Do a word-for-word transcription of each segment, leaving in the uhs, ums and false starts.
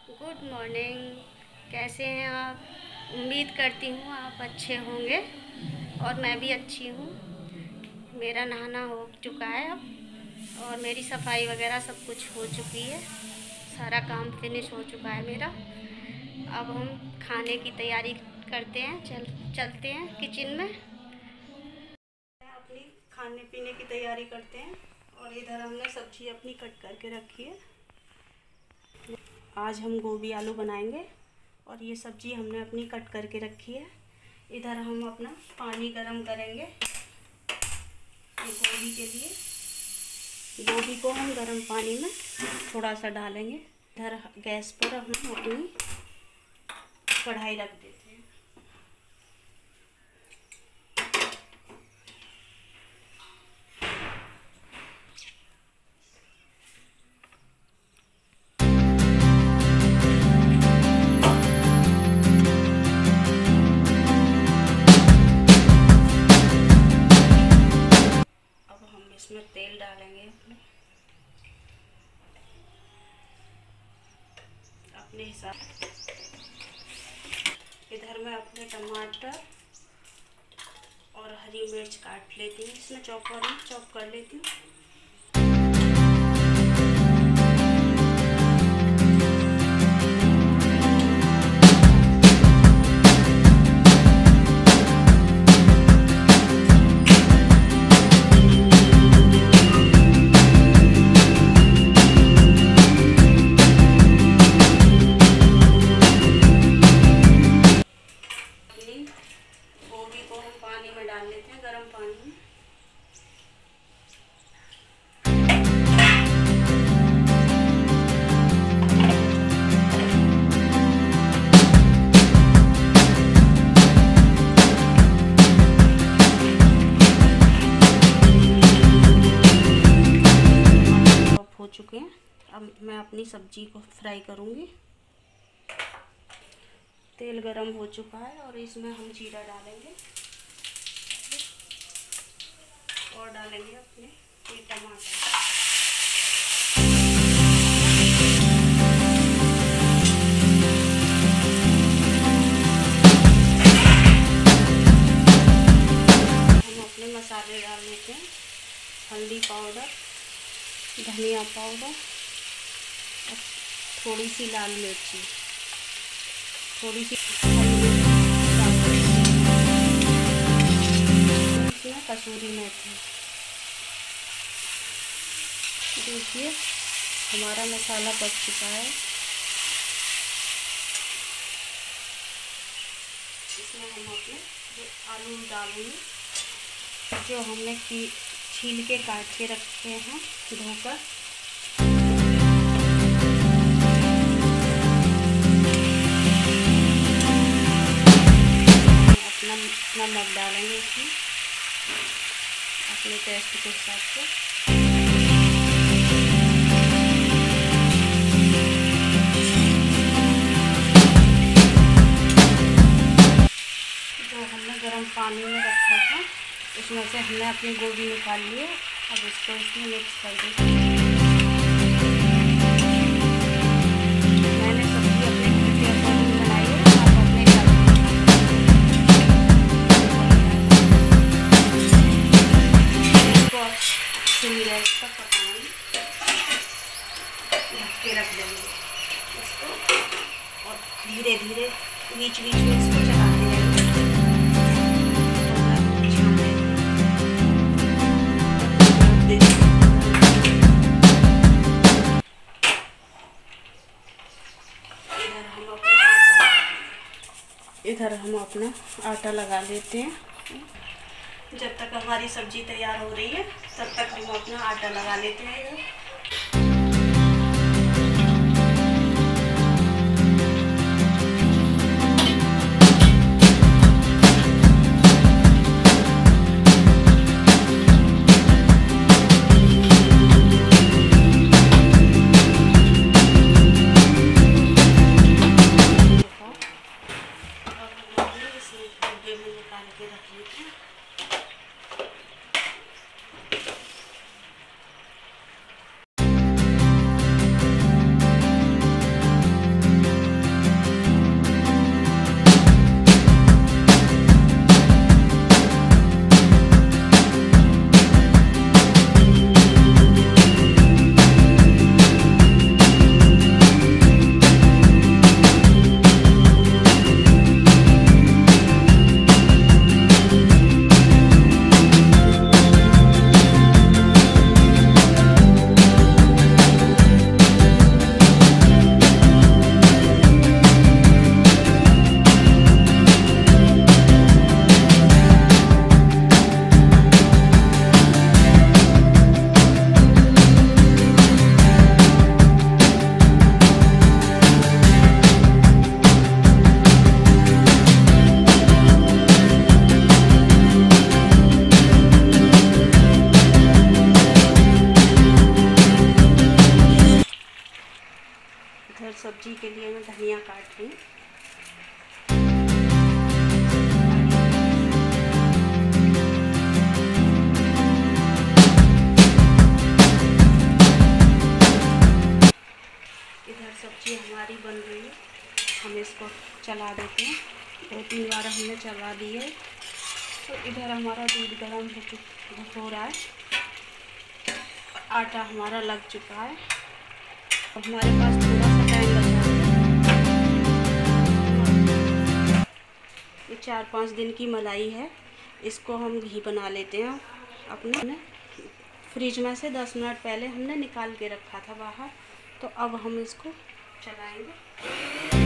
Good morning. कैसे हैं आप? उम्मीद करती हूँ आप अच्छे होंगे और मैं भी अच्छी हूँ। मेरा नहाना हो चुका है अब, और मेरी सफाई वगैरह सब कुछ हो चुकी है। सारा काम फिनिश हो चुका है मेरा। अब हम खाने की तैयारी करते हैं। चल चलते हैं किचन में, अपनी खाने पीने की तैयारी करते हैं। और इधर हमने सब्जी अपनी कट करके रखी है। आज हम गोभी आलू बनाएंगे और ये सब्जी हमने अपनी कट करके रखी है। इधर हम अपना पानी गरम करेंगे ये गोभी के लिए। गोभी को हम गरम पानी में थोड़ा सा डालेंगे। इधर गैस पर हम अपनी कढ़ाई रख देते हैं। इसमें तेल डालेंगे अपने अपने हिसाब। इधर मैं अपने टमाटर और हरी मिर्च काट लेती हूँ, इसमें चॉपर में चॉप कर लेती हूँ। गोभी को हम पानी में डाल लेते हैं, गरम पानी में। हो चुके हैं। अब मैं अपनी सब्जी को फ्राई करूंगी। तेल गरम हो चुका है और इसमें हम जीरा डालेंगे और डालेंगे अपने ये टमाटर। हम अपने मसाले डाल लेते हैं। हल्दी पाउडर, धनिया पाउडर और थोड़ी सी लाल मिर्ची, थोड़ी सी इसमें कसूरी मेथी। देखिए हमारा मसाला पक चुका है। इसमें हम अपने जो आलू डालेंगे, जो हमने छील के काट के रखे हैं धोकर। नमक डालेंगे इसमें अपने टेस्ट के हिसाब से। जो हमने गर्म पानी में रखा था उसमें से हमने अपनी गोभी निकाल ली है। अब इसको इसमें मिक्स कर देंगे। मैंने सब्जी अपने घर के अकॉर्डिंग बनाई है, आप अपने घर सिम गैस पर पकाएंगे, ढक के रख देंगे इसको और धीरे धीरे बीच बीच में इसको चलाते रहेंगे। इधर हम अपना आटा लगा लेते हैं। जब तक हमारी सब्जी तैयार हो रही है तब तक हम अपना आटा लगा लेते हैं। निकाल के रख लेते हैं। सब्जी के लिए मैं धनिया काट रही हूँ। इधर सब्जी हमारी बन रही है, हम इसको चला देते हैं। दो तीन बार हमने चला दी है। तो इधर हमारा दूध गर्म हो चुका हो रहा है, आटा हमारा लग चुका है। हमारे पास थोड़ा सा टाइम बचा है। ये चार पाँच दिन की मलाई है, इसको हम घी बना लेते हैं। अपने फ्रिज में से दस मिनट पहले हमने निकाल के रखा था बाहर, तो अब हम इसको चलाएंगे।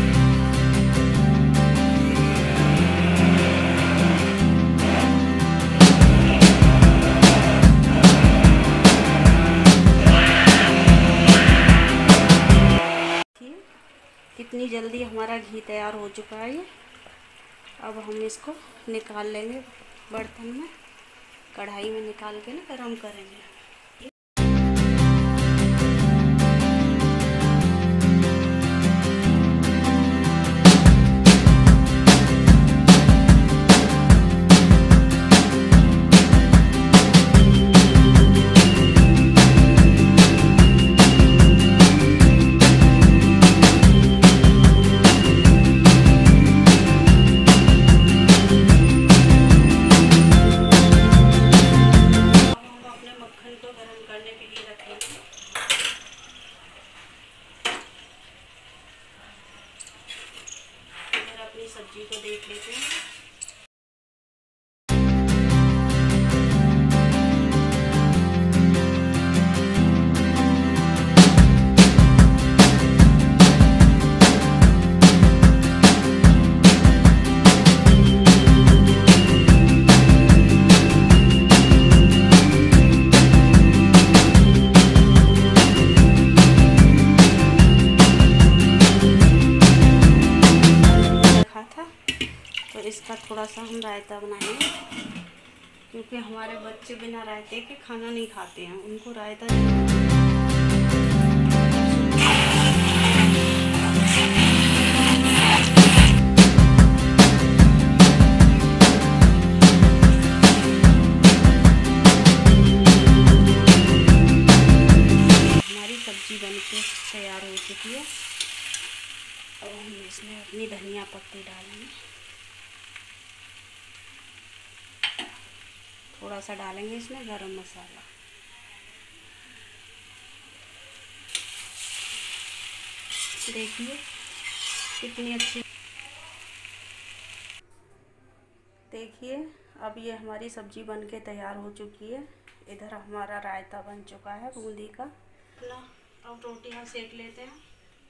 कितनी जल्दी हमारा घी तैयार हो चुका है। ये अब हम इसको निकाल लेंगे बर्तन में, कढ़ाई में निकाल के ना गरम करेंगे। सब्जी को देख लेते हैं। तो इसका थोड़ा सा हम रायता बनाएंगे, क्योंकि हमारे बच्चे बिना रायते के खाना नहीं खाते हैं, उनको रायता हमारी सब्जी बनके तैयार हो चुकी है। अब हम इसमें अपनी धनिया पत्ती डालेंगे, थोड़ा सा डालेंगे इसमें गरम मसाला। देखिए कितनी अच्छी, देखिए अब ये हमारी सब्जी बनके तैयार हो चुकी है। इधर हमारा रायता बन चुका है बूंदी का। अपना अब रोटियां सेक लेते हैं।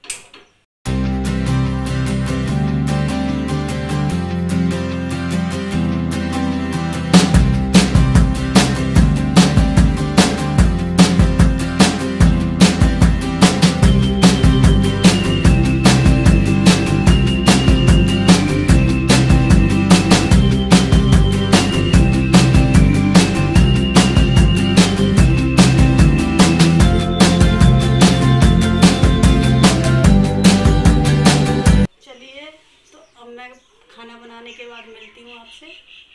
खाना बनाने के बाद मिलती हूँ आपसे।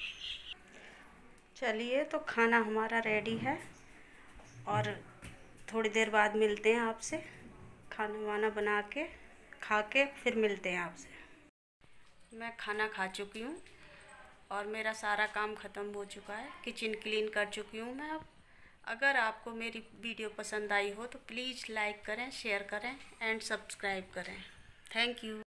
चलिए तो खाना हमारा रेडी है और थोड़ी देर बाद मिलते हैं आपसे। खाना वाना बना के खा के फिर मिलते हैं आपसे। मैं खाना खा चुकी हूँ और मेरा सारा काम ख़त्म हो चुका है। किचन क्लीन कर चुकी हूँ मैं अब। अगर आपको मेरी वीडियो पसंद आई हो तो प्लीज़ लाइक करें, शेयर करें एंड सब्सक्राइब करें। Thank you.